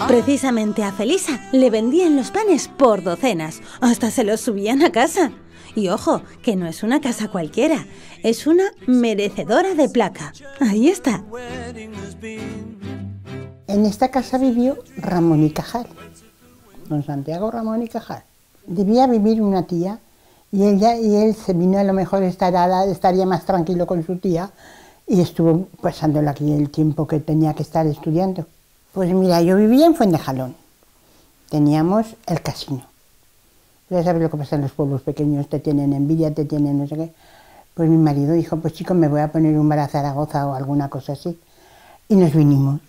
Precisamente a Felisa le vendían los panes por docenas, hasta se los subían a casa. Y ojo, que no es una casa cualquiera, es una merecedora de placa. Ahí está. En esta casa vivió Ramón y Cajal, don Santiago Ramón y Cajal. Debía vivir una tía y él se vino, a lo mejor estaría más tranquilo con su tía y estuvo pasándolo aquí el tiempo que tenía que estar estudiando. Pues mira, yo vivía en Fuentejalón, teníamos el casino. Ya sabes lo que pasa en los pueblos pequeños, te tienen envidia, te tienen no sé qué. Pues mi marido dijo, pues chico, me voy a poner un bar a Zaragoza o alguna cosa así. Y nos vinimos.